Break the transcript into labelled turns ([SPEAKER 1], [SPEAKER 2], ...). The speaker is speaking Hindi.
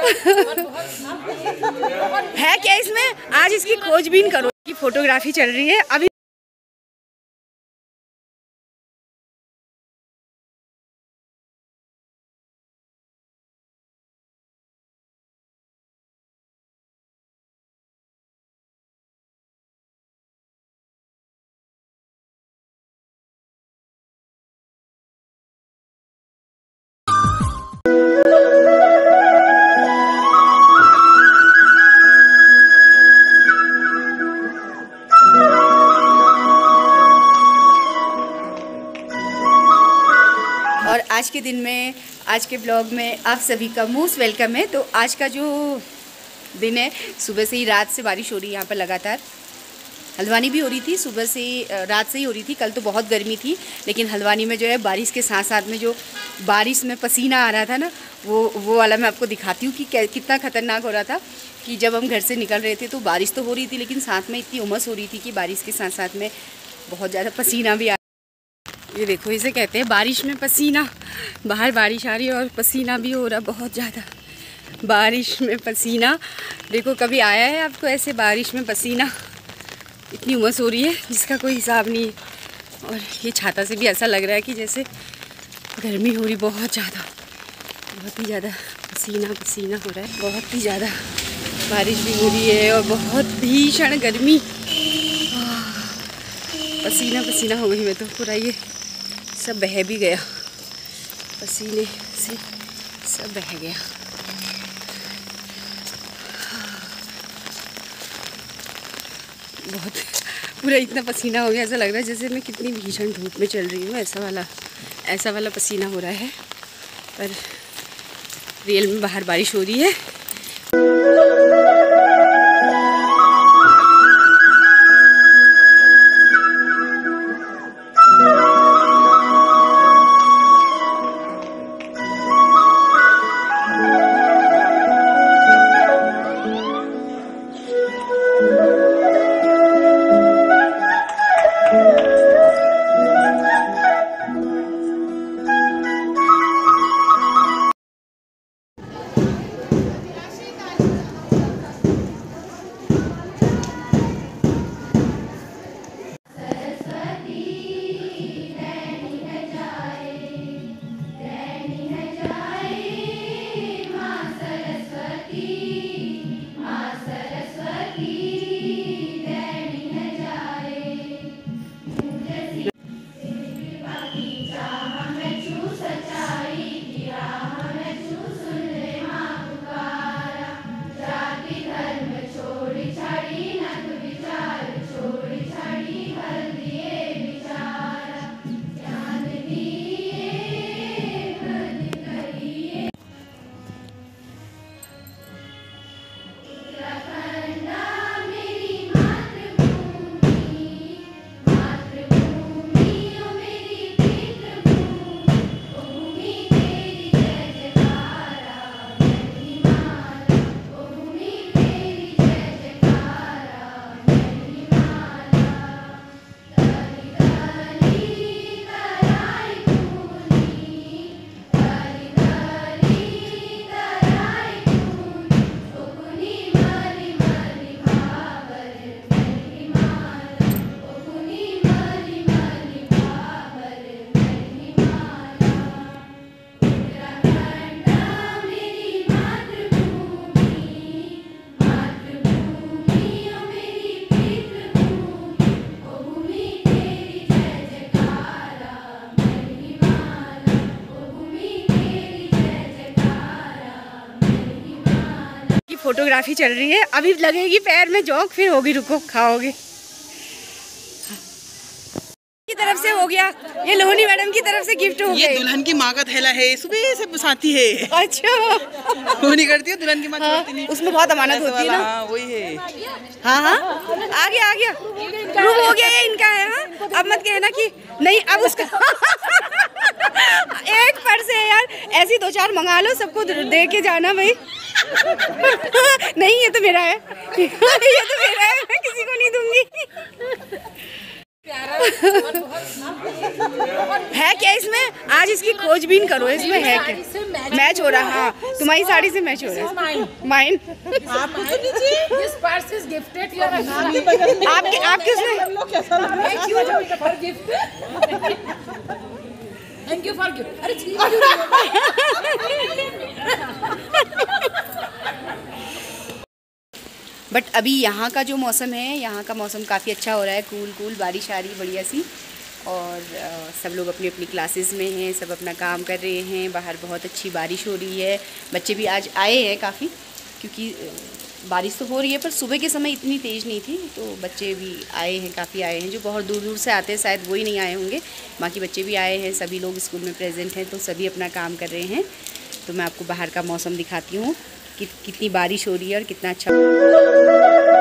[SPEAKER 1] है क्या इसमें? आज इसकी खोजबीन करो कि फोटोग्राफी चल रही है अभी। और आज के दिन में, आज के ब्लॉग में आप सभी का मोस्ट वेलकम है। तो आज का जो दिन है, सुबह से ही रात से बारिश हो रही है यहाँ पर लगातार। हल्द्वानी भी हो रही थी, सुबह से रात से ही हो रही थी। कल तो बहुत गर्मी थी, लेकिन हल्द्वानी में जो है बारिश के साथ साथ में जो बारिश में पसीना आ रहा था ना, वो वाला मैं आपको दिखाती हूँ कि कितना ख़तरनाक हो रहा था। कि जब हम घर से निकल रहे थे तो बारिश तो हो रही थी, लेकिन साथ में इतनी उमस हो रही थी कि बारिश के साथ साथ में बहुत ज़्यादा पसीना भी आ। ये देखो, इसे कहते हैं बारिश में पसीना। बाहर बारिश आ रही है और पसीना भी हो रहा बहुत ज़्यादा। बारिश में पसीना, देखो कभी आया है आपको ऐसे बारिश में पसीना? इतनी उमस हो रही है जिसका कोई हिसाब नहीं है। और ये छाता से भी ऐसा लग रहा है कि जैसे गर्मी हो रही बहुत ज़्यादा, बहुत ही ज़्यादा पसीना पसीना हो रहा है, बहुत ही ज़्यादा। बारिश भी हो रही है और बहुत भीषण गर्मी, पसीना पसीना हो गई मैं तो पूरा। ये सब बह भी गया, पसीने से सब बह गया। बहुत पूरा इतना पसीना हो गया, ऐसा लग रहा है जैसे मैं कितनी भीषण धूप में चल रही हूँ। ऐसा वाला पसीना हो रहा है, पर रियल में बाहर बारिश हो रही है। फोटोग्राफी चल रही है, अभी लगेगी पैर में जोंक, फिर होगी, रुको खाओगे। की तरफ से हो गया, ये लोहनी मैडम की तरफ से गिफ्ट हो गया।
[SPEAKER 2] ये दुल्हन की माँ का थैला है, सुबह से बसाती है।
[SPEAKER 1] अच्छा,
[SPEAKER 2] वो नहीं करती है दुल्हन की माँ? हाँ, नहीं।
[SPEAKER 1] उसमें बहुत अमानत होती है ना।
[SPEAKER 2] हाँ, वही है।
[SPEAKER 1] हाँ हाँ, आ गया प्रूव हो गया, ये इनका है। हाँ, अब मत कहना कि नहीं, अब उसका एक पर्स है यार, ऐसी 2-4 मंगा लो, सबको दे के जाना भाई। नहीं, ये तो मेरा है, ये तो मेरा है, मैं किसी को नहीं दूंगी। है क्या इसमें? आज इसकी खोजबीन करो, इसमें है क्या? मैच हो रहा, हाँ तुम्हारी साड़ी से मैच हो रहा है। माइन आपके उसमें
[SPEAKER 3] थैंक यू फॉर गिफ्ट। अरे
[SPEAKER 1] बट अभी यहाँ का जो मौसम है, यहाँ का मौसम काफ़ी अच्छा हो रहा है, कूल बारिश आ रही बढ़िया सी। और सब लोग अपनी अपनी क्लासेस में हैं, सब अपना काम कर रहे हैं। बाहर बहुत अच्छी बारिश हो रही है। बच्चे भी आज आए हैं काफ़ी, क्योंकि बारिश तो हो रही है पर सुबह के समय इतनी तेज़ नहीं थी, तो बच्चे भी आए हैं, काफ़ी आए हैं। जो बहुत दूर दूर से आते हैं शायद वही नहीं आए होंगे, बाकी बच्चे भी आए हैं। सभी लोग स्कूल में प्रेजेंट हैं, तो सभी अपना काम कर रहे हैं। तो मैं आपको बाहर का मौसम दिखाती हूँ कि कितनी बारिश हो रही है और कितना अच्छा।